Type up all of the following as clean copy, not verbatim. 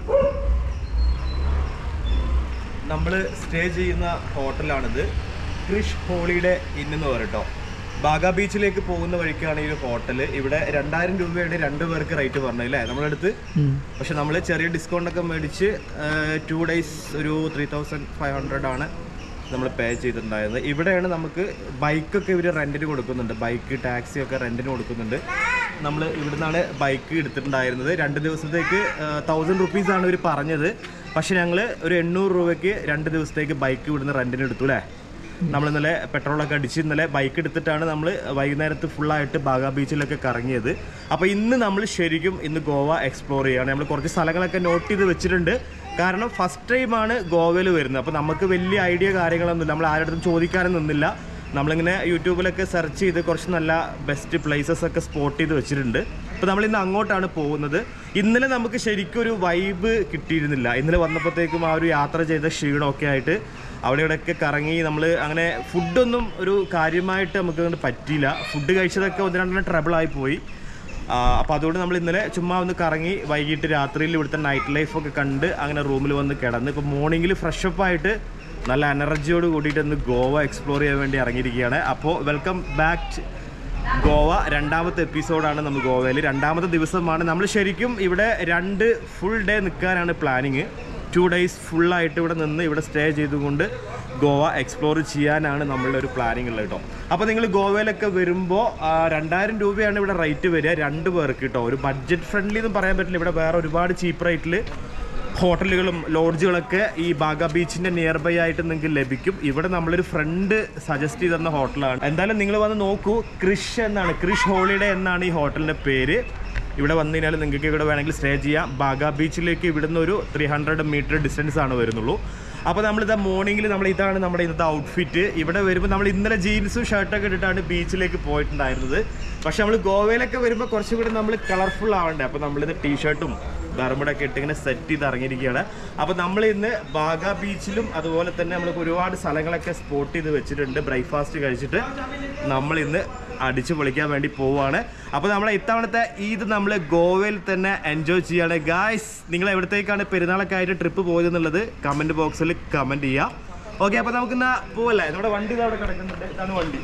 നമ്മൾ സ്റ്റേ ചെയ്യുന്ന ഹോട്ടലാണിത്. Krish Holiday Inn എന്ന് പറയട്ടോ. ബാഗ ബീച്ചിലേക്ക് പോകുന്ന വഴിക്കാണ് ഈ ഒരു ഹോട്ടല്. ഇവിടെ 2000 രൂപയുടെ 2 പേർക്ക് റേറ്റ് പറഞ്ഞല്ലേ നമ്മളടുത്ത്. പക്ഷെ നമ്മൾ ചെറിയ ഡിസ്കൗണ്ട് ഒക്കെ മേടിച്ച് 2 days ഒരു 3500 ആണ് നമ്മൾ പേ ചെയ്തിട്ടുണ്ടായിരുന്നത്. ഇവിടെയാണ് നമുക്ക് ബൈക്കൊക്കെ ഇവർ റെൻറ്റിന് കൊടുക്കുന്നുണ്ട്. ബൈക്ക് ടാക്സി ഒക്കെ റെൻറ്റിന് കൊടുക്കുന്നുണ്ട്. നമ്മൾ ഇവിടെ നിന്നാണ് ബൈക്ക് എടുത്തിട്ടുണ്ടായിരുന്നത്. 2 ദിവസത്തേക്ക് 1000 റുപ്പീസാണ് ഇവർ പറഞ്ഞത്. പക്ഷെ ഞങ്ങൾ ഒരു 800 രൂപയ്ക്ക് 2 ദിവസത്തേക്ക് ബൈക്ക് ഇവിടുന്ന് റെൻറ്റിന് എടുത്തു അല്ലേ. നമ്മൾ ഇന്നലെ പെട്രോളൊക്കെ അടിച്ച് ഇന്നലെ ബൈക്ക് എടുത്തിട്ടാണ് നമ്മൾ വൈകുന്നേരത്ത് ഫുള്ളായിട്ട് ബാഗ ബീച്ചിലൊക്കെ കറങ്ങിയത്. അപ്പോൾ ഇന്ന് നമ്മൾ ശരിക്കും ഇന്ന് ഗോവ എക്സ്പ്ലോർ ചെയ്യുകയാണ്. നമ്മൾ കുറച്ച് സ്ഥലങ്ങളൊക്കെ നോട്ട് ചെയ്ത് വെച്ചിട്ടുണ്ട്. കാരണം ഫസ്റ്റ് ടൈമാണ് ഗോവയിൽ വരുന്നത്. അപ്പോൾ നമുക്ക് വലിയ ഐഡിയ കാര്യങ്ങളൊന്നുമില്ല. നമ്മൾ ആരുടെ ചോദിക്കാനും നിന്നില്ല. നമ്മളിങ്ങനെ യൂട്യൂബിലൊക്കെ സെർച്ച് ചെയ്ത് കുറച്ച് നല്ല ബെസ്റ്റ് പ്ലേസസ് ഒക്കെ സ്പോട്ട് ചെയ്ത് വെച്ചിട്ടുണ്ട്. അപ്പോൾ നമ്മളിന്ന് അങ്ങോട്ടാണ് പോകുന്നത്. ഇന്നലെ നമുക്ക് ശരിക്കും ഒരു വൈബ് കിട്ടിയിരുന്നില്ല. ഇന്നലെ വന്നപ്പോഴത്തേക്കും ആ ഒരു യാത്ര ചെയ്ത ക്ഷീണമൊക്കെ ആയിട്ട് അവിടെ ഇവിടെയൊക്കെ കറങ്ങി നമ്മൾ അങ്ങനെ ഫുഡൊന്നും ഒരു കാര്യമായിട്ട് നമുക്ക് അങ്ങോട്ട് പറ്റിയില്ല. ഫുഡ് കഴിച്ചതൊക്കെ 1-2 ട്രബിളായി പോയി. അപ്പോൾ അതുകൊണ്ട് നമ്മൾ ഇന്നലെ ചുമ്മാ ഒന്ന് കറങ്ങി വൈകിട്ട് രാത്രിയിൽ ഇവിടുത്തെ നൈറ്റ് ലൈഫൊക്കെ കണ്ട് അങ്ങനെ റൂമിൽ വന്ന് കിടന്ന് ഇപ്പോൾ മോർണിംഗിൽ ഫ്രഷപ്പായിട്ട് നല്ല എനർജിയോട് കൂടിയിട്ട് ഇന്ന് ഗോവ എക്സ്പ്ലോർ ചെയ്യാൻ വേണ്ടി ഇറങ്ങിയിരിക്കുകയാണ്. അപ്പോൾ വെൽക്കം ബാക്ക് ഗോവ. 2ാമത്തെ എപ്പിസോഡാണ് നമ്മൾ ഗോവയിൽ. 2ാമത്തെ ദിവസമാണ്. നമ്മൾ ശരിക്കും ഇവിടെ 2 ഫുൾ ഡേ നിൽക്കാനാണ് പ്ലാനിങ്. 2 days ഫുള്ളായിട്ട് ഇവിടെ നിന്ന് ഇവിടെ സ്റ്റേ ചെയ്തുകൊണ്ട് ഗോവ എക്സ്പ്ലോർ ചെയ്യാനാണ് നമ്മളുടെ ഒരു പ്ലാനിങ് ഉള്ളത് കേട്ടോ. അപ്പോൾ നിങ്ങൾ ഗോവയിലൊക്കെ വരുമ്പോൾ 2000 രൂപയാണ് ഇവിടെ റേറ്റ് വരിക 2 പേർക്ക് കേട്ടോ. ഒരു ബഡ്ജറ്റ് ഫ്രണ്ട്ലി എന്നും പറയാൻ പറ്റില്ല. ഇവിടെ വേറെ ഒരുപാട് ചീപ്പ് റേറ്റിൽ ഹോട്ടലുകളും ലോഡ്ജുകളൊക്കെ ഈ ബാഗ ബീച്ചിൻ്റെ നിയർ ബൈ ആയിട്ട് നിങ്ങൾക്ക് ലഭിക്കും. ഇവിടെ നമ്മളൊരു ഫ്രണ്ട് സജസ്റ്റ് ചെയ്ത് തന്ന ഹോട്ടലാണ്. എന്തായാലും നിങ്ങൾ വന്ന് നോക്കൂ. ക്രിഷ് എന്നാണ്, ക്രിഷ് ഹോളിഡേ എന്നാണ് ഈ ഹോട്ടലിൻ്റെ പേര്. ഇവിടെ വന്നു കഴിഞ്ഞാൽ നിങ്ങൾക്ക് ഇവിടെ വേണമെങ്കിൽ സ്റ്റേ ചെയ്യാം. ബാഗ ബീച്ചിലേക്ക് ഇവിടുന്ന് ഒരു 300 മീറ്റർ ഡിസ്റ്റൻസ് ആണ് വരുന്നുള്ളൂ. അപ്പോൾ നമ്മളിതാ മോർണിംഗിൽ ഇതാണ് നമ്മുടെ ഇന്നത്തെ ഔട്ട്ഫിറ്റ്. ഇവിടെ വരുമ്പോൾ നമ്മൾ ഇന്നലെ ജീൻസും ഷർട്ടൊക്കെ ഇട്ടിട്ടാണ് ബീച്ചിലേക്ക് പോയിട്ടുണ്ടായിരുന്നത്. പക്ഷെ നമ്മൾ ഗോവയിലൊക്കെ വരുമ്പോൾ കുറച്ചും കൂടി നമ്മൾ കളർഫുൾ ആവണ്ടേ. അപ്പോൾ നമ്മളിന്ന് ടീഷർട്ടും ബർമുടൊക്കെ ഇട്ട് ഇങ്ങനെ സെറ്റ് ചെയ്ത് ഇറങ്ങിയിരിക്കുകയാണ്. അപ്പോൾ നമ്മൾ ഇന്ന് ബാഗ ബീച്ചിലും അതുപോലെ തന്നെ നമ്മൾക്ക് ഒരുപാട് സ്ഥലങ്ങളൊക്കെ സ്പോട്ട് ചെയ്ത് വെച്ചിട്ടുണ്ട്. ബ്രേക്ക്ഫാസ്റ്റ് കഴിച്ചിട്ട് നമ്മൾ ഇന്ന് അടിച്ചു പൊളിക്കാൻ വേണ്ടി പോവുകയാണ്. അപ്പോൾ നമ്മളെ ഇത്തവണത്തെ ഈദ് നമ്മൾ ഗോവയിൽ തന്നെ എൻജോയ് ചെയ്യാണ്. ഗായ്സ്, നിങ്ങൾ എവിടത്തേക്കാണ് പെരുന്നാളൊക്കെ ആയിട്ട് ട്രിപ്പ് പോയതെന്നുള്ളത് കമൻറ്റ് ബോക്സിൽ കമൻറ്റ് ചെയ്യാം. ഓക്കെ, അപ്പോൾ നമുക്കിന്ന് പോവല്ലേ. നമ്മുടെ വണ്ടി ഇതവിടെ കിടക്കുന്നുണ്ട്. ഇതാണ് വണ്ടി.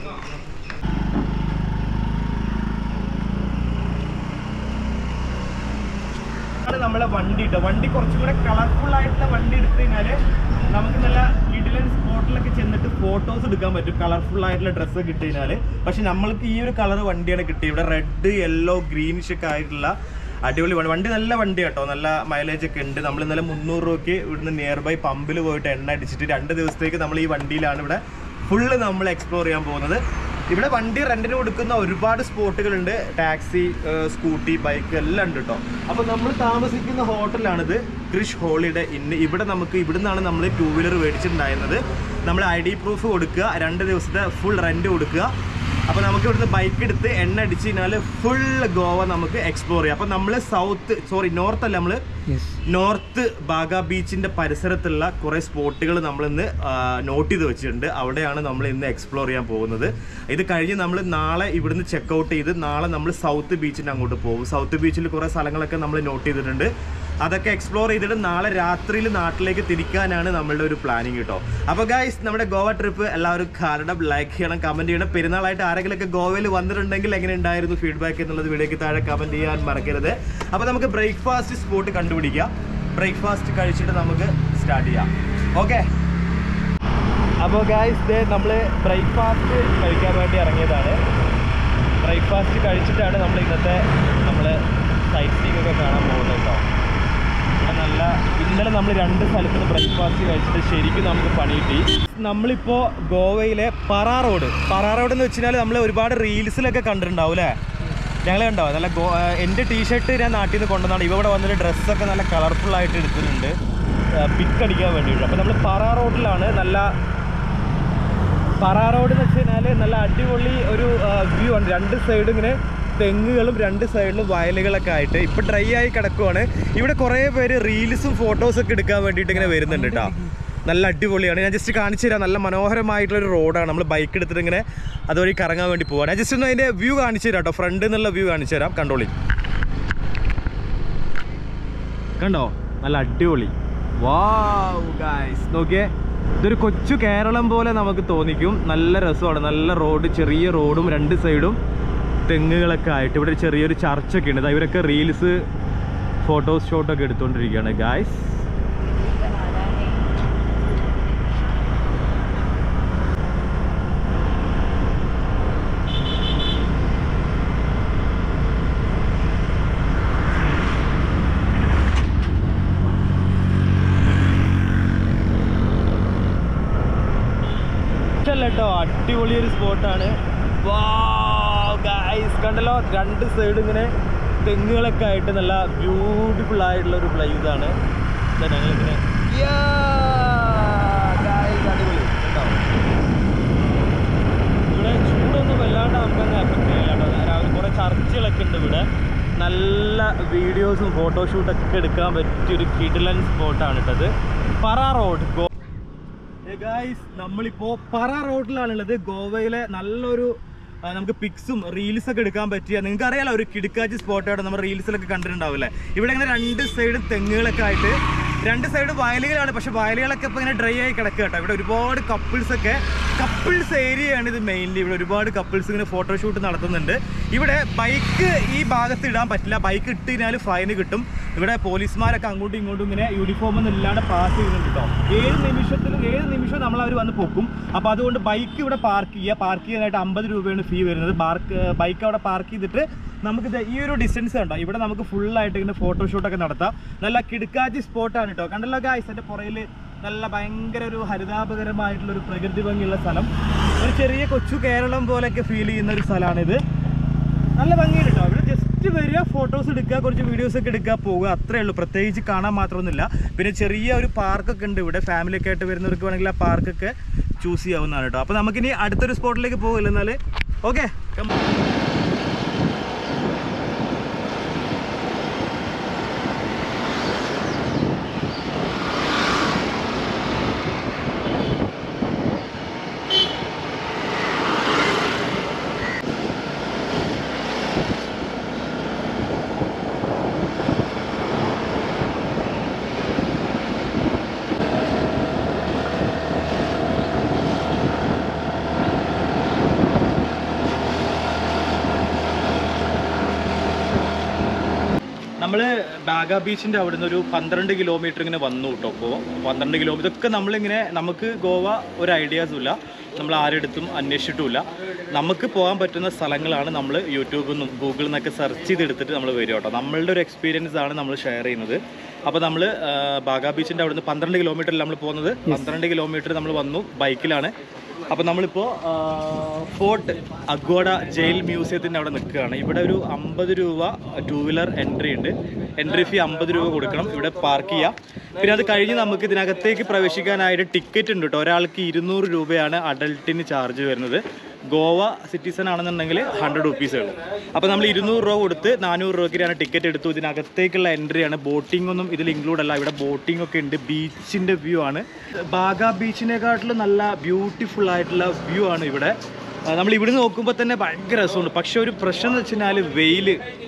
നമ്മളെ വണ്ടി ഇട്ടോ. വണ്ടി കുറച്ചും കൂടെ കളർഫുൾ ആയിട്ടുള്ള വണ്ടി എടുത്തു കഴിഞ്ഞാൽ നമുക്ക് നല്ല കിടിലൻ സ്പോട്ടിലൊക്കെ ചെന്നിട്ട് ഫോട്ടോസ് എടുക്കാൻ പറ്റും. കളർഫുൾ ആയിട്ടുള്ള ഡ്രസ്സൊക്കെ ഇട്ട് കഴിഞ്ഞാൽ. പക്ഷെ നമ്മൾക്ക് ഈ ഒരു കളർ വണ്ടിയാണ് കിട്ടിയത്. ഇവിടെ റെഡ്, യെല്ലോ, ഗ്രീനിഷ് ഒക്കെ ആയിട്ടുള്ള അടിപൊളി വണ്ടി. നല്ല വണ്ടി കേട്ടോ. നല്ല മൈലേജ് ഒക്കെ ഉണ്ട്. നമ്മൾ ഇന്നലെ 300 രൂപയ്ക്ക് ഇവിടുന്ന് നിയർ ബൈ പമ്പിൽ പോയിട്ട് എണ്ണ അടിച്ചിട്ട് 2 ദിവസത്തേക്ക് നമ്മൾ ഈ വണ്ടിയിലാണ് ഇവിടെ ഫുള്ള് നമ്മൾ എക്സ്പ്ലോർ ചെയ്യാൻ പോകുന്നത്. ഇവിടെ വണ്ടി റെന്റിന് കൊടുക്കുന്ന ഒരുപാട് സ്പോട്ടുകളുണ്ട്. ടാക്സി, സ്കൂട്ടി, ബൈക്ക് എല്ലാം ഉണ്ട് കേട്ടോ. അപ്പോൾ നമ്മൾ താമസിക്കുന്ന ഹോട്ടലാണിത്, ക്രിഷ് ഹോളിഡേ ഇൻ. ഇവിടെ നമുക്ക് ഇവിടുന്നാണ് നമ്മൾ 2 വീലർ മേടിച്ചിട്ടുണ്ടായിരുന്നത്. നമ്മൾ ID പ്രൂഫ് കൊടുക്കുക, 2 ദിവസത്തെ ഫുൾ റെന്റ് കൊടുക്കുക. അപ്പോൾ നമുക്ക് ഇവിടുന്ന് ബൈക്ക് എടുത്ത് എണ്ണ അടിച്ച് കഴിഞ്ഞാൽ ഫുൾ ഗോവ നമുക്ക് എക്സ്പ്ലോർ ചെയ്യാം. അപ്പോൾ നമ്മൾ നോർത്ത് അല്ല, നമ്മൾ നോർത്ത് ബാഗ ബീച്ചിൻ്റെ പരിസരത്തുള്ള കുറേ സ്പോട്ടുകൾ നമ്മളിന്ന് നോട്ട് ചെയ്ത് വെച്ചിട്ടുണ്ട്. അവിടെയാണ് നമ്മൾ ഇന്ന് എക്സ്പ്ലോർ ചെയ്യാൻ പോകുന്നത്. ഇത് കഴിഞ്ഞ് നമ്മൾ നാളെ ഇവിടുന്ന് ചെക്കൗട്ട് ചെയ്ത് നാളെ നമ്മൾ സൗത്ത് ബീച്ചിൻ്റെ അങ്ങോട്ട് പോകും. സൗത്ത് ബീച്ചിൽ കുറേ സ്ഥലങ്ങളൊക്കെ നമ്മൾ നോട്ട് ചെയ്തിട്ടുണ്ട്. അതൊക്കെ എക്സ്പ്ലോർ ചെയ്തിട്ട് നാളെ രാത്രിയിൽ നാട്ടിലേക്ക് തിരിക്കാനാണ് നമ്മളുടെ ഒരു പ്ലാനിങ് കേട്ടോ. അപ്പോൾ ഗൈസ്, നമ്മുടെ ഗോവ ട്രിപ്പ് എല്ലാവരും കാണണം, ലൈക്ക് ചെയ്യണം, കമൻറ്റ് ചെയ്യണം. പെരുന്നാളായിട്ട് ആരെങ്കിലുമൊക്കെ ഗോവയിൽ വന്നിട്ടുണ്ടെങ്കിൽ എങ്ങനെ ഉണ്ടായിരുന്നു ഫീഡ്ബാക്ക് എന്നുള്ളത് വീഡിയോയ്ക്ക് താഴെ കമൻറ്റ് ചെയ്യാൻ മറക്കരുത്. അപ്പോൾ നമുക്ക് ബ്രേക്ക്ഫാസ്റ്റ് സ്പോട്ട് കണ്ടുപിടിക്കാം. ബ്രേക്ക്ഫാസ്റ്റ് കഴിച്ചിട്ട് നമുക്ക് സ്റ്റാർട്ട് ചെയ്യാം. ഓക്കെ, അപ്പോൾ ഗൈസ് നമ്മൾ ബ്രേക്ക്ഫാസ്റ്റ് കഴിക്കാൻ വേണ്ടി ഇറങ്ങിയതാണ്. ബ്രേക്ക്ഫാസ്റ്റ് കഴിച്ചിട്ടാണ് നമ്മൾ ഇന്നത്തെ സൈറ്റ് സീയിങ് ഒക്കെ കാണാൻ പോകുന്നത് കേട്ടോ. ഇന്നലെ നമ്മൾ 2 സ്ഥലത്ത് നിന്ന് ബ്രേക്ക്ഫാസ്റ്റ് കഴിച്ചിട്ട് ശരിക്കും നമുക്ക് പണി കിട്ടി. നമ്മളിപ്പോൾ ഗോവയിലെ പറാ റോഡ് എന്ന് വെച്ച് കഴിഞ്ഞാൽ നമ്മൾ ഒരുപാട് റീൽസിലൊക്കെ കണ്ടിട്ടുണ്ടാവും അല്ലേ. ഞങ്ങൾ കണ്ടോ നല്ല എൻ്റെ ടീഷർട്ട് ഞാൻ നാട്ടിൽ നിന്ന് കൊണ്ടുവന്നാണ്. ഇവിടെ വന്നിട്ട് ഡ്രസ്സൊക്കെ നല്ല കളർഫുള്ളായിട്ട് എടുത്തിട്ടുണ്ട് പിക്ക് അടിക്കാൻ വേണ്ടിയിട്ട്. അപ്പോൾ നമ്മൾ പറാ റോഡിലാണ്. പറാ റോഡ് എന്ന് വെച്ച് കഴിഞ്ഞാൽ നല്ല അടിപൊളി ഒരു വ്യൂ ആണ്. 2 സൈഡും ഇങ്ങനെ തെങ്ങുകളും 2 സൈഡിലും വയലുകളൊക്കെ ആയിട്ട് ഇപ്പോൾ ഡ്രൈ ആയി കിടക്കുവാണ്. ഇവിടെ കുറേ പേര് റീൽസും ഫോട്ടോസൊക്കെ എടുക്കാൻ വേണ്ടിയിട്ട് ഇങ്ങനെ വരുന്നുണ്ട് കേട്ടോ. നല്ല അടിപൊളിയാണ്. ഞാൻ ജസ്റ്റ് കാണിച്ചു തരാം. നല്ല മനോഹരമായിട്ടുള്ളൊരു റോഡാണ്. നമ്മൾ ബൈക്ക് എടുത്തിട്ട് ഇങ്ങനെ അതുവഴി കറങ്ങാൻ വേണ്ടി പോവാണ്. ഞാൻ ജസ്റ്റ് ഒന്ന് അതിൻ്റെ വ്യൂ കാണിച്ചു തരാം കേട്ടോ. ഫ്രണ്ട് എന്നുള്ള വ്യൂ കാണിച്ചു തരാം. കണ്ടോളി, കണ്ടോ നല്ല അടിപൊളി. വാവ് ഗൈസ്, നോക്കിയേ, ഇതൊരു കൊച്ചു കേരളം പോലെ നമുക്ക് തോന്നിക്കും. നല്ല രസമാണ്, നല്ല റോഡ്, ചെറിയ റോഡും 2 സൈഡും തെങ്ങുകളൊക്കെ ആയിട്ട്. ഇവിടെ ചെറിയൊരു ചർച്ചൊക്കെ ഉണ്ട്. ഇവരൊക്കെ റീൽസ്, ഫോട്ടോസ്, ഷോട്ടൊക്കെ എടുത്തുകൊണ്ടിരിക്കുകയാണ് ഗൈസ്. കേട്ടോ, അടിപൊളി ഒരു സ്പോട്ടാണ്. കണ്ടല്ലോ, 2 സൈഡും ഇങ്ങനെ തെങ്ങുകളൊക്കെ ആയിട്ട് നല്ല ബ്യൂട്ടിഫുൾ ആയിട്ടുള്ള ഒരു പ്ലേസ് ആണ്. ഞങ്ങളിങ്ങനെ അടിപൊളി കേട്ടോ. ഇവിടെ ചൂടൊന്നും വല്ലാണ്ട് നമുക്കങ്ങ് എഫക്ട് ചെയ്യില്ല കേട്ടോ. രാവിലെ കുറേ ചർച്ചകളൊക്കെ ഉണ്ട് ഇവിടെ. നല്ല വീഡിയോസും ഫോട്ടോഷൂട്ടൊക്കെ എടുക്കാൻ പറ്റിയൊരു കിടിലൻ സ്പോട്ടാണ് കേട്ടത്. പറ റോഡ്. ഗായ്സ്, നമ്മളിപ്പോ പറ റോഡിലാണുള്ളത്. ഗോവയിലെ നല്ലൊരു നമുക്ക് പിക്സും റീൽസൊക്കെ എടുക്കാൻ പറ്റിയ, നിങ്ങൾക്ക് അറിയാലോ, ഒരു കിടുക്കാച്ചി സ്പോട്ടാണ്. നമ്മൾ റീൽസിലൊക്കെ കണ്ടിട്ടുണ്ടാവില്ലേ. ഇവിടെ ഇങ്ങനെ 2 സൈഡും തെങ്ങുകളൊക്കെ ആയിട്ട്, 2 സൈഡ് വയലുകളാണ്. പക്ഷെ വയലുകളൊക്കെ ഇപ്പോൾ ഇങ്ങനെ ഡ്രൈ ആയി കിടക്കുക കേട്ടോ. ഇവിടെ ഒരുപാട് കപ്പിൾസ് ഏരിയയാണ് ഇത് മെയിൻലി. ഇവിടെ ഒരുപാട് കപ്പിൾസ് ഇങ്ങനെ ഫോട്ടോഷൂട്ട് നടത്തുന്നുണ്ട്. ഇവിടെ ബൈക്ക് ഈ ഭാഗത്ത് ഇടാൻ പറ്റില്ല. ബൈക്ക് ഇട്ട് കഴിഞ്ഞാൽ ഫൈന് കിട്ടും. ഇവിടെ പോലീസുമാരൊക്കെ അങ്ങോട്ടും ഇങ്ങോട്ടും ഇങ്ങനെ യൂണിഫോം ഒന്നും ഇല്ലാണ്ട് പാസ് ചെയ്യുന്നുണ്ട് കേട്ടോ. ഏത് നിമിഷവും നമ്മളവർ വന്ന് പൊക്കും. അപ്പോൾ അതുകൊണ്ട് ബൈക്ക് ഇവിടെ പാർക്ക് ചെയ്യാനായിട്ട് 50 രൂപയാണ് ഫീ വരുന്നത്. ബൈക്ക് അവിടെ പാർക്ക് ചെയ്തിട്ട് നമുക്കിത് ഈ ഒരു ഡിസ്റ്റൻസ് ഉണ്ടോ, ഇവിടെ നമുക്ക് ഫുള്ളായിട്ട് ഇങ്ങനെ ഫോട്ടോഷൂട്ടൊക്കെ നടത്താം. നല്ല കിടുക്കാച്ചി സ്പോട്ടാണ് കേട്ടോ. കണ്ടല്ലോ ഗായ്സ്, എൻ്റെ പുറയിൽ നല്ല ഭയങ്കര ഒരു ഹരിതാപകരമായിട്ടുള്ളൊരു പ്രകൃതി ഭംഗിയുള്ള സ്ഥലം. ഒരു ചെറിയ കൊച്ചു കേരളം പോലെയൊക്കെ ഫീൽ ചെയ്യുന്ന ഒരു സ്ഥലമാണിത്. നല്ല ഭംഗിയുണ്ട് കേട്ടോ. ഇവിടെ ജസ്റ്റ് വരിക, ഫോട്ടോസ് എടുക്കുക, കുറച്ച് വീഡിയോസൊക്കെ എടുക്കുക, പോവുക, അത്രയേ ഉള്ളൂ. പ്രത്യേകിച്ച് കാണാൻ മാത്രമൊന്നുമില്ല. പിന്നെ ചെറിയ ഒരു പാർക്കൊക്കെ ഉണ്ട് ഇവിടെ. ഫാമിലിയൊക്കെ ആയിട്ട് വരുന്നവർക്ക് വേണമെങ്കിൽ ആ പാർക്കൊക്കെ ചൂസ് ചെയ്യാവുന്നതാണ് കേട്ടോ. അപ്പോൾ നമുക്കിനി അടുത്തൊരു സ്പോട്ടിലേക്ക് പോകില്ല. എന്നാൽ ഓക്കെ, നമ്മൾ ബാഗ ബീച്ചിൻ്റെ അവിടെ നിന്ന് ഒരു 12 കിലോമീറ്റർ ഇങ്ങനെ വന്നു കേട്ടോ. അപ്പോൾ 12 കിലോമീറ്റർ ഇതൊക്കെ നമ്മളിങ്ങനെ, നമുക്ക് ഗോവ ഒരു ഐഡിയാസും ഇല്ല, നമ്മൾ ആരെടുത്തും അന്വേഷിച്ചിട്ടുമില്ല. നമുക്ക് പോകാൻ പറ്റുന്ന സ്ഥലങ്ങളാണ് നമ്മൾ യൂട്യൂബിൽ നിന്നും ഗൂഗിളിൽ നിന്നൊക്കെ സെർച്ച് ചെയ്തെടുത്തിട്ട് നമ്മൾ വരും കേട്ടോ. നമ്മളുടെ ഒരു എക്സ്പീരിയൻസ് ആണ് നമ്മൾ ഷെയർ ചെയ്യുന്നത്. അപ്പോൾ നമ്മൾ ബാഗ ബീച്ചിൻ്റെ അവിടെ നിന്ന് 12 കിലോമീറ്ററിൽ നമ്മൾ പോകുന്നത്. 12 കിലോമീറ്റർ നമ്മൾ വന്നു ബൈക്കിലാണ്. അപ്പോൾ നമ്മളിപ്പോൾ ഫോർട്ട് അഗ്വാഡ ജയിൽ മ്യൂസിയത്തിൻ്റെ അവിടെ നിൽക്കുകയാണ്. ഇവിടെ ഒരു 50 രൂപ 2 വീലർ എൻട്രി ഉണ്ട്. എൻട്രി ഫീ 50 രൂപ കൊടുക്കണം. ഇവിടെ പാർക്ക് ചെയ്യാം. പിന്നെ അത് കഴിഞ്ഞ് നമുക്ക് ഇതിനകത്തേക്ക് പ്രവേശിക്കാനായിട്ട് ടിക്കറ്റ് ഉണ്ട് കേട്ടോ. ഒരാൾക്ക് 200 രൂപയാണ് അഡൽട്ടിന് ചാർജ് വരുന്നത്. ഗോവ സിറ്റിസൺ ആണെന്നുണ്ടെങ്കിൽ 100 റുപ്പീസേ ഉള്ളൂ. അപ്പോൾ നമ്മൾ 200 രൂപ കൊടുത്ത് 400 രൂപയ്ക്കാണ് ടിക്കറ്റ് എടുത്തു. ഇതിനകത്തേക്കുള്ള എൻട്രിയാണ്. ബോട്ടിംഗ് ഒന്നും ഇതിൽ ഇൻക്ലൂഡ് അല്ല. ഇവിടെ ബോട്ടിംഗ് ഒക്കെ ഉണ്ട്. ബീച്ചിൻ്റെ വ്യൂ ആണ്. ബാഗ ബീച്ചിനെക്കാട്ടിലും നല്ല ബ്യൂട്ടിഫുൾ ആയിട്ടുള്ള വ്യൂ ആണ് ഇവിടെ. നമ്മൾ ഇവിടെ നോക്കുമ്പോൾ തന്നെ ഭയങ്കര രസമുണ്ട്. പക്ഷെ ഒരു പ്രശ്നം എന്ന് വെച്ച് കഴിഞ്ഞാൽ വെയിൽ,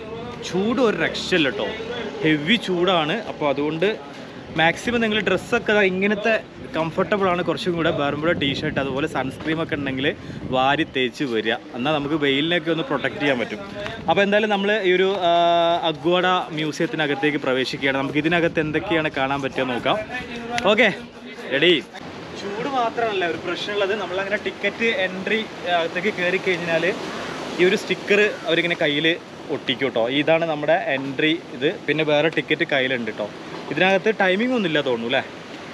ചൂട് ഒരു രക്ഷയില്ല കേട്ടോ. ഹെവി ചൂടാണ്. അപ്പോൾ അതുകൊണ്ട് മാക്സിമം നിങ്ങൾ ഡ്രസ്സൊക്കെ ഇങ്ങനത്തെ കംഫർട്ടബിളാണ് കുറച്ചും കൂടെ. ബർമുഡ ടീഷർട്ട് അതുപോലെ സൺസ്ക്രീമൊക്കെ ഉണ്ടെങ്കിൽ വാരി തേച്ച് വരിക. എന്നാൽ നമുക്ക് വെയിലിനൊക്കെ ഒന്ന് പ്രൊട്ടക്റ്റ് ചെയ്യാൻ പറ്റും. അപ്പോൾ എന്തായാലും നമ്മൾ ഈ ഒരു അഗ്വാഡ മ്യൂസിയത്തിനകത്തേക്ക് പ്രവേശിക്കുകയാണ്. നമുക്ക് ഇതിനകത്ത് എന്തൊക്കെയാണ് കാണാൻ പറ്റുക നോക്കാം. Okay, ready. ചൂട് മാത്രമല്ല ഒരു പ്രശ്നമുള്ളത്. നമ്മളങ്ങനെ ടിക്കറ്റ് എൻട്രി അകത്തേക്ക് കയറി കഴിഞ്ഞാൽ ഈ ഒരു സ്റ്റിക്കർ അവരിങ്ങനെ കയ്യിൽ ഒട്ടിക്കും കേട്ടോ. ഇതാണ് നമ്മുടെ എൻട്രി ഇത്. പിന്നെ വേറെ ടിക്കറ്റ് കയ്യിലുണ്ട് കേട്ടോ. ഇതിനകത്ത് ടൈമിംഗ് ഒന്നും ഇല്ല തോന്നുന്നു അല്ലേ?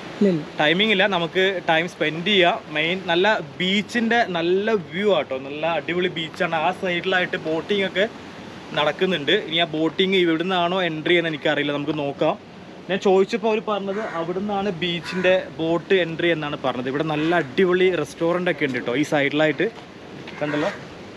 ടൈമിംഗ് ഇല്ല. നമുക്ക് ടൈം സ്പെൻഡ് ചെയ്യാം. മെയിൻ നല്ല ബീച്ചിൻ്റെ നല്ല വ്യൂ ആട്ടോ. നല്ല അടിപൊളി ബീച്ചാണ്. ആ സൈഡിലായിട്ട് ബോട്ടിംഗ് ഒക്കെ നടക്കുന്നുണ്ട്. ഇനി ആ ബോട്ടിങ് ഇവിടെ നിന്നാണോ എൻട്രി എന്ന് എനിക്കറിയില്ല. നമുക്ക് നോക്കാം. ഞാൻ ചോദിച്ചപ്പോൾ അവർ പറഞ്ഞത് അവിടെ നിന്നാണ് ബീച്ചിൻ്റെ ബോട്ട് എൻട്രി എന്നാണ് പറഞ്ഞത്. ഇവിടെ നല്ല അടിപൊളി റെസ്റ്റോറൻ്റ് ഒക്കെ ഉണ്ട് കേട്ടോ. ഈ സൈഡിലായിട്ട് കണ്ടല്ലോ,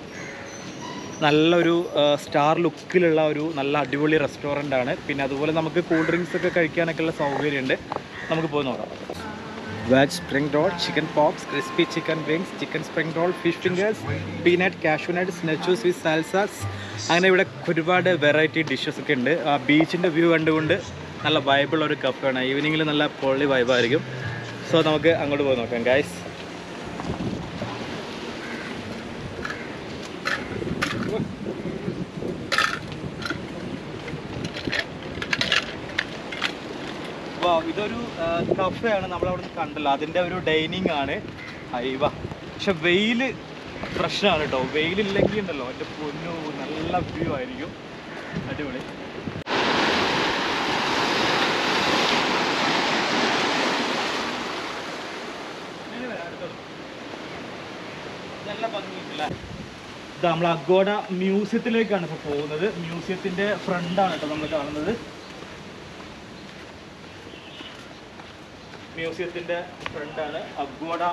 നല്ലൊരു സ്റ്റാർ ലുക്കിലുള്ള ഒരു നല്ല അടിപൊളി റെസ്റ്റോറൻ്റ് ആണ്. പിന്നെ അതുപോലെ നമുക്ക് കൂൾ ഡ്രിങ്ക്സ് ഒക്കെ കഴിക്കാനൊക്കെയുള്ള സൗകര്യമുണ്ട്. നമുക്ക് പോയി നോക്കാം. Veg spring roll, chicken pops, crispy chicken wings, chicken spring roll, fish fingers, peanut, cashew nuts, nachos with salsas. അങ്ങനെ ഇവിടെ ഒരുപാട് വെറൈറ്റി ഡിഷസ് ഒക്കെ ഉണ്ട്. ആ ബീച്ചിൻ്റെ വ്യൂ കണ്ടുകൊണ്ട് നല്ല വൈബുള്ള ഒരു കഫേയാണ്. ഈവനിങ്ങിൽ നല്ല പൊള്ളി വൈബായിരിക്കും. സോ നമുക്ക് അങ്ങോട്ട് പോയി നോക്കാം ഗൈസ്. ഇതൊരു കഫേയാണ്, നമ്മളവിടെ നിന്ന് കണ്ടല്ലോ, അതിൻ്റെ ഒരു ഡൈനിങ് ആണ്. അയ്യവ പക്ഷെ വെയിൽ പ്രശ്നമാണ് കേട്ടോ. വെയിലില്ലെങ്കിൽ ഉണ്ടല്ലോ എൻ്റെ പൊന്നു നല്ല വ്യൂ ആയിരിക്കും, അടിപൊളി. നല്ല ഭംഗിയിട്ടില്ല. ഇത് നമ്മൾ അഗോഡ മ്യൂസിയത്തിലേക്കാണ് ഇപ്പോൾ പോകുന്നത്. മ്യൂസിയത്തിൻ്റെ ഫ്രണ്ടാണ് കേട്ടോ നമ്മൾ കാണുന്നത്. മ്യൂസിയത്തിൻ്റെ ഫ്രണ്ടാണ് അഗോഡ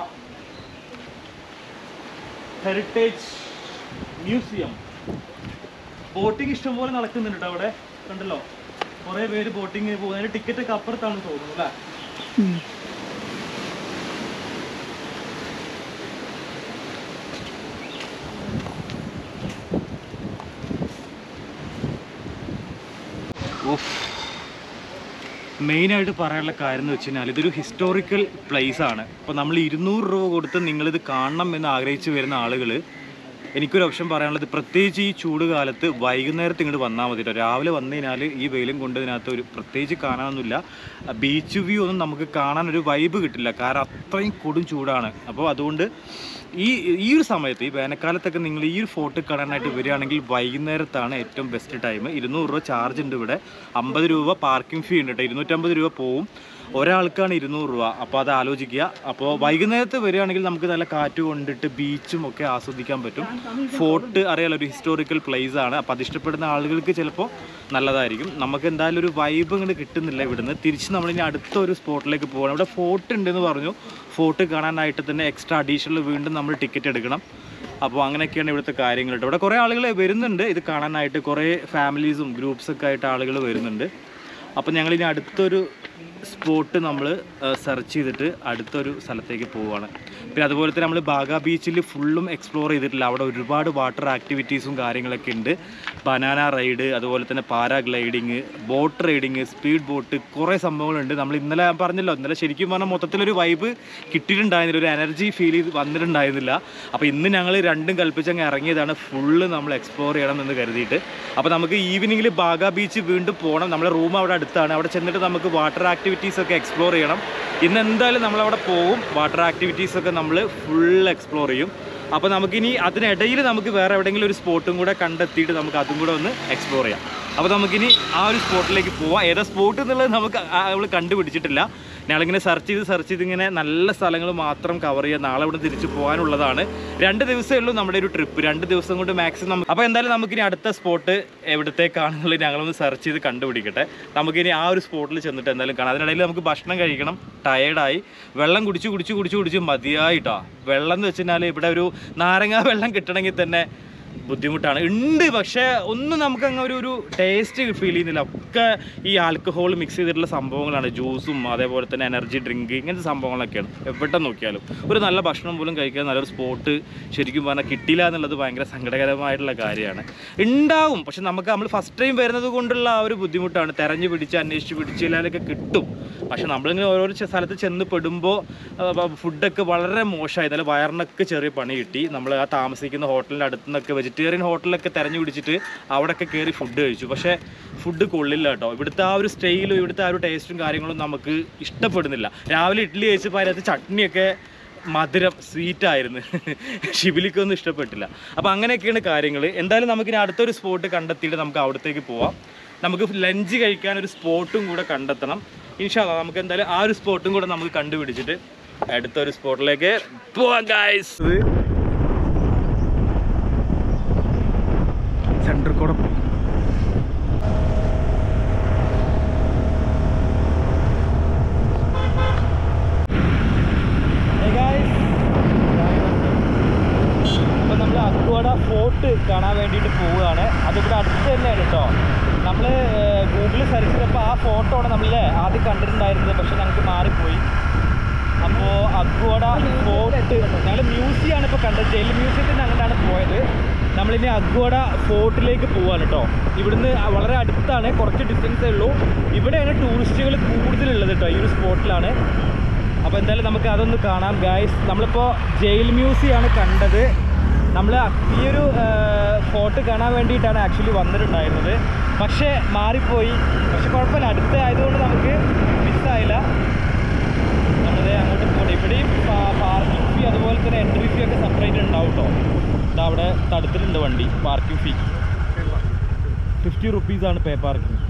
ഹെറിറ്റേജ് മ്യൂസിയം. ബോട്ടിങ് ഇഷ്ടംപോലെ നടക്കുന്നുണ്ട് കേട്ടോ അവിടെ, കണ്ടല്ലോ കുറേ പേര് ബോട്ടിങ്ങിന് പോകുന്നതിന്. ടിക്കറ്റ് ഒക്കെ അപ്പുറത്താണ് തോന്നുന്നു അല്ലേ? മെയിനായിട്ട് പറയാനുള്ള കാര്യം എന്ന് വെച്ച് കഴിഞ്ഞാൽ ഇതൊരു ഹിസ്റ്റോറിക്കൽ പ്ലേസ് ആണ്. അപ്പോൾ നമ്മൾ 200 രൂപ കൊടുത്ത് നിങ്ങളിത് കാണണം എന്ന് ആഗ്രഹിച്ച് വരുന്ന ആളുകൾ, എനിക്കൊരു ഓപ്ഷൻ പറയാനുള്ളത്, പ്രത്യേകിച്ച് ഈ ചൂട് കാലത്ത് വൈകുന്നേരത്ത് ഇങ്ങോട്ട് വന്നാൽ മതി കേട്ടോ. രാവിലെ വന്നു കഴിഞ്ഞാൽ ഈ വെയിലും കൊണ്ടതിനകത്ത് ഒരു പ്രത്യേകിച്ച് കാണാനൊന്നുമില്ല. ബീച്ച് വ്യൂ ഒന്നും നമുക്ക് കാണാനൊരു വൈബ് കിട്ടില്ല, കാരണം അത്രയും കൊടും ചൂടാണ്. അപ്പോൾ അതുകൊണ്ട് ഈ ഒരു സമയത്ത്, ഈ വേനൽക്കാലത്തൊക്കെ നിങ്ങൾ ഈ ഒരു ഫോട്ടോ കാണാനായിട്ട് വരികയാണെങ്കിൽ വൈകുന്നേരത്താണ് ഏറ്റവും ബെസ്റ്റ് ടൈം. 200 രൂപ ചാർജ് ഉണ്ട് ഇവിടെ. 50 രൂപ പാർക്കിംഗ് ഫീ ഉണ്ട് കേട്ടോ. 250 രൂപ പോവും. ഒരാൾക്കാണ് 200 രൂപ. അപ്പോൾ അത് ആലോചിക്കുക. അപ്പോൾ വൈകുന്നേരത്ത് വരികയാണെങ്കിൽ നമുക്ക് നല്ല കാറ്റ് കൊണ്ടിട്ട് ബീച്ചും ഒക്കെ ആസ്വദിക്കാൻ പറ്റും. ഫോർട്ട് അറിയാലോ, ഒരു ഹിസ്റ്റോറിക്കൽ പ്ലേസ് ആണ്. അപ്പോൾ അത് ഇഷ്ടപ്പെടുന്ന ആളുകൾക്ക് ചിലപ്പോൾ നല്ലതായിരിക്കും. നമുക്ക് എന്തായാലും ഒരു വൈബ് ഇങ്ങോട്ട് കിട്ടുന്നില്ല ഇവിടുന്ന്. തിരിച്ച് നമ്മളിനി അടുത്തൊരു സ്പോട്ടിലേക്ക് പോകണം. ഇവിടെ ഫോർട്ട് ഉണ്ടെന്ന് പറഞ്ഞു. ഫോർട്ട് കാണാനായിട്ട് തന്നെ എക്സ്ട്രാ അഡീഷണൽ വീണ്ടും നമ്മൾ ടിക്കറ്റ് എടുക്കണം. അപ്പോൾ അങ്ങനെയൊക്കെയാണ് ഇവിടുത്തെ കാര്യങ്ങൾ കേട്ടോ. ഇവിടെ കുറേ ആളുകൾ വരുന്നുണ്ട് ഇത് കാണാനായിട്ട്. കുറേ ഫാമിലീസും ഗ്രൂപ്പ്സൊക്കെ ആയിട്ട് ആളുകൾ വരുന്നുണ്ട്. അപ്പോൾ ഞങ്ങളിനി അടുത്തൊരു സ്പോട്ട് നമ്മൾ സെർച്ച് ചെയ്തിട്ട് അടുത്തൊരു സ്ഥലത്തേക്ക് പോവുകയാണ്. പിന്നെ അതുപോലെ തന്നെ നമ്മൾ ബാഗ ബീച്ചിൽ ഫുള്ളും എക്സ്പ്ലോർ ചെയ്തിട്ടില്ല. അവിടെ ഒരുപാട് വാട്ടർ ആക്ടിവിറ്റീസും കാര്യങ്ങളൊക്കെ ഉണ്ട്. ബനാന റൈഡ്, അതുപോലെ തന്നെ paragliding, boat riding, speed boat, കുറേ സംഭവങ്ങളുണ്ട്. നമ്മൾ ഇന്നലെ പറഞ്ഞല്ലോ, ഇന്നലെ ശരിക്കും പറഞ്ഞാൽ മൊത്തത്തിലൊരു വൈബ് കിട്ടിയിട്ടുണ്ടായിരുന്നില്ല, ഒരു എനർജി ഫീൽ ചെയ്ത് വന്നിട്ടുണ്ടായിരുന്നില്ല. അപ്പോൾ ഇന്ന് ഞങ്ങൾ രണ്ടും കൽപ്പിച്ചങ്ങ് ഇറങ്ങിയതാണ്, ഫുള്ള് നമ്മൾ എക്സ്പ്ലോർ ചെയ്യണം എന്ന് കരുതിയിട്ട്. അപ്പോൾ നമുക്ക് ഈവനിങ്ങിൽ ബാഗ ബീച്ച് വീണ്ടും പോകണം. നമ്മുടെ റൂം അവിടെ അടുത്താണ്. അവിടെ ചെന്നിട്ട് നമുക്ക് വാട്ടർ ആക്ടിവിറ്റീസൊക്കെ എക്സ്പ്ലോർ ചെയ്യണം. ഇന്ന് എന്തായാലും നമ്മളവിടെ പോകും. വാട്ടർ ആക്ടിവിറ്റീസൊക്കെ നമ്മൾ ഫുൾ എക്സ്പ്ലോർ ചെയ്യും. അപ്പോൾ നമുക്കിനി അതിനിടയിൽ നമുക്ക് വേറെ എവിടെയെങ്കിലും ഒരു സ്പോട്ടും കൂടെ കണ്ടെത്തിയിട്ട് നമുക്ക് അതും കൂടെ ഒന്ന് എക്സ്പ്ലോർ ചെയ്യാം. അപ്പോൾ നമുക്കിനി ആ ഒരു സ്പോട്ടിലേക്ക് പോവാം. ഏതാ സ്പോട്ട് എന്നുള്ളത് നമുക്ക് നമ്മൾ കണ്ടുപിടിച്ചിട്ടില്ല. ഞങ്ങളിങ്ങനെ സെർച്ച് ചെയ്ത് ഇങ്ങനെ നല്ല സ്ഥലങ്ങൾ മാത്രം കവർ ചെയ്യുക. നാളെ ഇവിടെ തിരിച്ച് പോകാനുള്ളതാണ്. 2 ദിവസമേ ഉള്ളൂ നമ്മുടെ ഒരു ട്രിപ്പ്. 2 ദിവസം കൊണ്ട് മാക്സിമം. അപ്പോൾ എന്തായാലും നമുക്കിനി അടുത്ത സ്പോട്ട് എവിടത്തേക്കാണെന്നുള്ളത് ഞങ്ങളൊന്ന് സെർച്ച് ചെയ്ത് കണ്ടുപിടിക്കട്ടെ. നമുക്കിനി ആ ഒരു സ്പോട്ടിൽ ചെന്നിട്ട് എന്തായാലും കാണാം. അതിനിടയിൽ നമുക്ക് ഭക്ഷണം കഴിക്കണം. ടയേർഡായി, വെള്ളം കുടിച്ച് മതിയായിട്ടോ. വെള്ളം എന്ന് വെച്ച് കഴിഞ്ഞാൽ ഇവിടെ ഒരു നാരങ്ങ വെള്ളം കിട്ടണമെങ്കിൽ തന്നെ ബുദ്ധിമുട്ടാണ്. ഉണ്ട്, പക്ഷേ ഒന്നും നമുക്ക് അങ്ങ് ഒരു ടേസ്റ്റ് ഫീൽ ചെയ്യുന്നില്ല. ഒക്കെ ഈ ആൽക്കഹോൾ മിക്സ് ചെയ്തിട്ടുള്ള സംഭവങ്ങളാണ്. ജ്യൂസും അതേപോലെ തന്നെ എനർജി ഡ്രിങ്ക്, ഇങ്ങനത്തെ സംഭവങ്ങളൊക്കെയാണ്. എവിടെ നോക്കിയാലും ഒരു നല്ല ഭക്ഷണം പോലും കഴിക്കാൻ നല്ലൊരു സ്പോട്ട് ശരിക്കും പറഞ്ഞാൽ കിട്ടില്ല എന്നുള്ളത് ഭയങ്കര സങ്കടകരമായിട്ടുള്ള കാര്യമാണ്. ഉണ്ടാവും, പക്ഷെ നമ്മൾ ഫസ്റ്റ് ടൈം വരുന്നത് കൊണ്ടുള്ള ആ ഒരു ബുദ്ധിമുട്ടാണ്. തെരഞ്ഞു പിടിച്ച് അന്വേഷിച്ച് പിടിച്ചില്ലാതൊക്കെ കിട്ടും. പക്ഷെ നമ്മളിങ്ങനെ ഓരോ സ്ഥലത്ത് ചെന്ന് പെടുമ്പോൾ ഫുഡൊക്കെ വളരെ മോശമായി. നല്ല വയറിനൊക്കെ ചെറിയ പണി കിട്ടി. നമ്മൾ ആ താമസിക്കുന്ന ഹോട്ടലിൻ്റെ അടുത്ത് നിന്നൊക്കെ വെജിറ്റേറിയൻ ഹോട്ടലൊക്കെ തിരഞ്ഞു പിടിച്ചിട്ട് അവിടെയൊക്കെ കയറി ഫുഡ് കഴിച്ചു. പക്ഷേ ഫുഡ് കൊള്ളില്ല കേട്ടോ. ഇവിടുത്തെ ആ ഒരു സ്റ്റൈലും ഇവിടുത്തെ ആ ഒരു ടേസ്റ്റും കാര്യങ്ങളും നമുക്ക് ഇഷ്ടപ്പെടുന്നില്ല. രാവിലെ ഇഡ്ഡലി കഴിച്ചപ്പോൾ അതിനകത്ത് ചട്നിയൊക്കെ മധുരം സ്വീറ്റായിരുന്നു. ഷിബിലിക്കൊന്നും ഇഷ്ടപ്പെട്ടില്ല. അപ്പോൾ അങ്ങനെയൊക്കെയാണ് കാര്യങ്ങൾ. എന്തായാലും നമുക്കിനി അടുത്തൊരു സ്പോട്ട് കണ്ടെത്തിയിട്ട് നമുക്ക് അവിടത്തേക്ക് പോവാം. നമുക്ക് ലഞ്ച് കഴിക്കാൻ ഒരു സ്പോട്ടും കൂടെ കണ്ടെത്തണം. ഇൻഷാ അല്ലാഹ് നമുക്ക് എന്തായാലും ആ ഒരു സ്പോട്ടും കൂടെ നമുക്ക് കണ്ടുപിടിച്ചിട്ട് അടുത്തൊരു സ്പോട്ടിലേക്ക് പോവാം ഗൈസ്. സെൻറ്റർ കൂടെ പോകും. അപ്പോൾ നമ്മൾ അക്വാഡ ഫോർട്ട് കാണാൻ വേണ്ടിയിട്ട് പോവുകയാണ്. അതിവിടെ അടുത്ത് തന്നെയാണ് കേട്ടോ. നമ്മൾ ഗൂഗിളിൽ സെർച്ച് ചെയ്തപ്പോൾ ആ ഫോട്ടോ ആണ് നമ്മൾ ആദ്യം കണ്ടിട്ടുണ്ടായിരുന്നത്, പക്ഷെ ഞങ്ങൾക്ക് മാറിപ്പോയി. അപ്പോൾ അക്വാഡ ഫോർട്ട് ഞങ്ങൾ മ്യൂസിയമാണ് ഇപ്പോൾ കണ്ടത്. ജയിൽ മ്യൂസിയത്തിൻ്റെ അങ്ങനെയാണ് പോയത്. നമ്മളിനി അഗ്വാഡ ഫോർട്ടിലേക്ക് പോവാണ് കേട്ടോ. ഇവിടുന്ന് വളരെ അടുത്താണ്, കുറച്ച് ഡിസ്റ്റൻസേ ഉള്ളൂ. ഇവിടെയാണ് ടൂറിസ്റ്റുകൾ കൂടുതലുള്ളത് കേട്ടോ, ഈ ഒരു സ്പോട്ടിലാണ്. അപ്പോൾ എന്തായാലും നമുക്ക് അതൊന്ന് കാണാം ഗായ്സ്. നമ്മളിപ്പോൾ ജയിൽ മ്യൂസിയമാണ് കണ്ടത്. നമ്മൾ ഈ ഒരു ഫോർട്ട് കാണാൻ വേണ്ടിയിട്ടാണ് ആക്ച്വലി വന്നിട്ടുണ്ടായിരുന്നത്. പക്ഷേ മാറിപ്പോയി. പക്ഷെ കുഴപ്പമില്ല, അടുത്ത ആയതുകൊണ്ട് നമുക്ക് മിസ്സായില്ല. നമ്മളത് അങ്ങോട്ട് പോകണം. ഇവിടെയും പാർക്കിംഗ് ഫീ അതുപോലെ തന്നെ എൻട്രി ഫീ ഒക്കെ സെപ്പറേറ്റ് ഉണ്ടാവും കേട്ടോ. ഇതാ അവിടെ തടുത്തിട്ടുണ്ട് വണ്ടി പാർക്കിംഗ് ഫീ. 50 റുപ്പീസാണ് പേ പാർക്കിംഗ്.